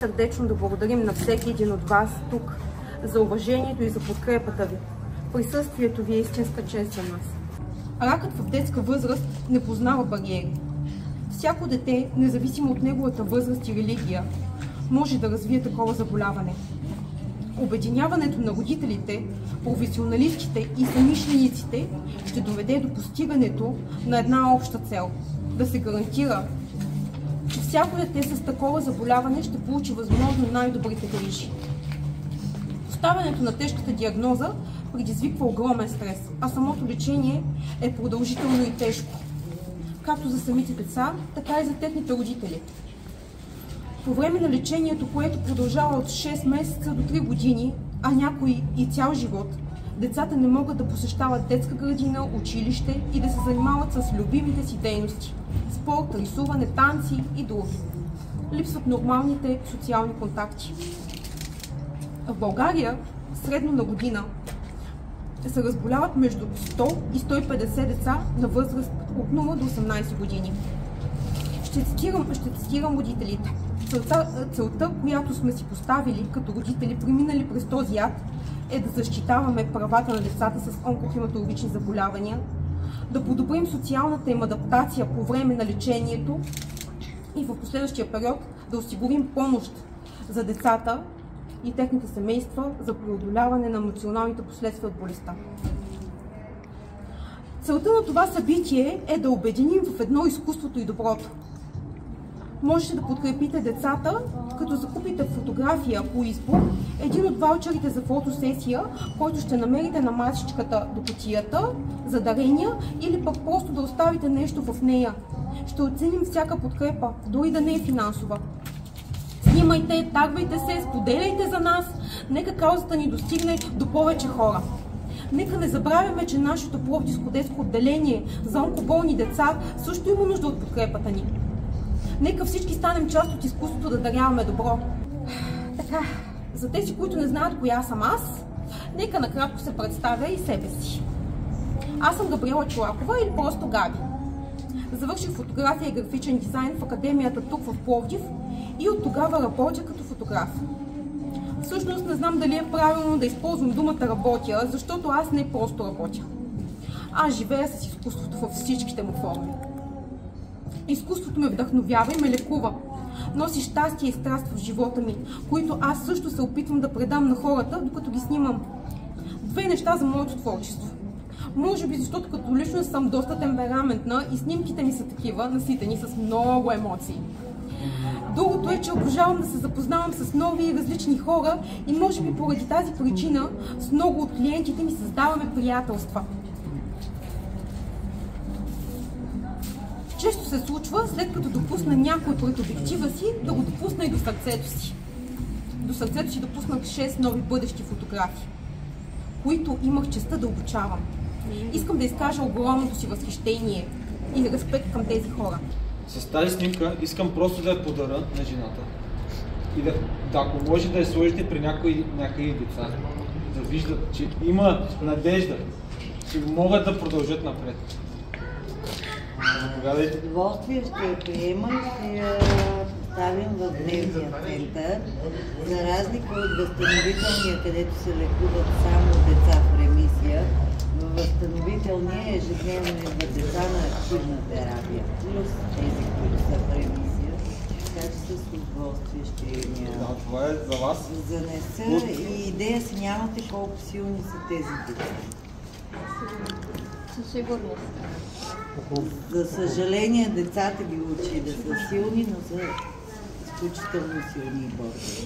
сърдечно да благодарим на всеки един от вас тук за уважението и за подкрепата ви. Присъствието ви е истинска чест за нас. Ракът в детска възраст не познава бариери. Всяко дете, независимо от неговата възраст и религия, може да развие такова заболяване. Обединяването на родителите, професионалистите и самишлениците ще доведе до постигането на една обща цел – да се гарантира, че всяко дете с такова заболяване ще получи възможно най-добрите грижи. Поставянето на тежката диагноза предизвиква огромен стрес, а самото лечение е продължително и тежко, както за самите деца, така и за техните родители. По време на лечението, което продължава от 6 месеца до 3 години, а някои и цял живот, децата не могат да посещават детска градина, училище и да се занимават с любимите си дейности – спорт, рисуване, танци и други. Липсват нормалните социални контакти. В България средно на година се разболяват между 100 и 150 деца на възраст от 0 до 18 години. Ще цитирам родителите. Целта, която сме си поставили като родители, преминали през този ад, е да защитаваме правата на децата с онкохематологични заболявания, да подобрим социалната им адаптация по време на лечението и в последващия период да осигурим помощ за децата и техните семейства за преодоляване на емоционалните последствия от болестта. Целта на това събитие е да обединим в едно изкуството и доброто. Можете да подкрепите децата, като закупите фотография по избор, един от ваучерите за фотосесия, който ще намерите на масичката до кутията за дарения, или пък просто да оставите нещо в нея. Ще оценим всяка подкрепа, дори да не е финансова. Снимайте, тагвайте се, споделяйте за нас, нека каузата ни достигне до повече хора. Нека не забравяме, че нашето Пловдивско детско отделение за онкоболни деца също има нужда от подкрепата ни. Нека всички станем част от изкуството да даряваме добро. Така, за тези, които не знаят коя съм аз, нека накратко се представя и себе си. Аз съм Габриела Чолакова или просто Габи. Завърших фотография и графичен дизайн в академията тук в Пловдив и от тогава работя като фотограф. Всъщност не знам дали е правилно да използвам думата работя, защото аз не просто работя. Аз живея с изкуството във всичките му форми. Изкуството ме вдъхновява и ме лекува. Носи щастие и страст в живота ми, които аз също се опитвам да предам на хората, докато ги снимам. Две неща за моето творчество. Може би защото като личност съм доста темпераментна и снимките ми са такива, наситени с много емоции. Другото е, че обожавам да се запознавам с нови и различни хора и може би поради тази причина с много от клиентите ми създаваме приятелства. Често се случва, след като допусна някой пред обектива си, да го допусна и до сърцето си. До сърцето си допуснах 6 нови бъдещи фотографии, които имах честта да обучавам. Искам да изкажа огромното си възхищение и респект към тези хора. С тази снимка искам просто да я подаря на жената и да ако може да я сложите при някои деца, да виждат, че има надежда, че могат да продължат напред. С удоволствие ще я приема и ще я поставим в дневния център, за разлика от възстановителния, където се лекуват само деца в ремисия. Във възстановителния ежедневно идват деца на активна терапия, плюс тези, които са в ремисия. Така че с удоволствие ще я това е за вас. Занеса и идея си нямате колко силни са тези деца. Със сигурност. За съжаление, децата ги учи да са силни, но са изключително силни и борни.